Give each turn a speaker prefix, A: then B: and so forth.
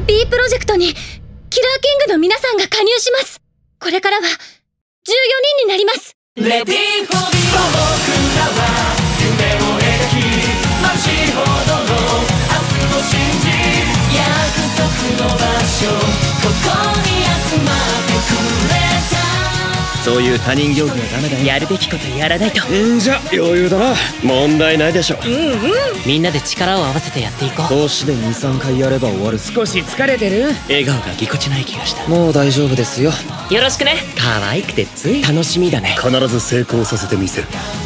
A: B プロジェクトにキラーキングの皆さんが加入します。これからは14人になります。レディーフォーミー。僕らは夢を描き、街ほどの明日を信じ、約束の場所、ここに集まってくれた。そういう他人行儀はダメだよ。やるべきことやらないと。じゃ余裕だな。問題ないでしょ。みんなで力を合わせてやっていこう。投資で 2,3 回やれば終わる。少し疲れてる？笑顔がぎこちない気がした。もう大丈夫ですよ。よろしくね。可愛くてつい楽しみだね。必ず成功させてみせる。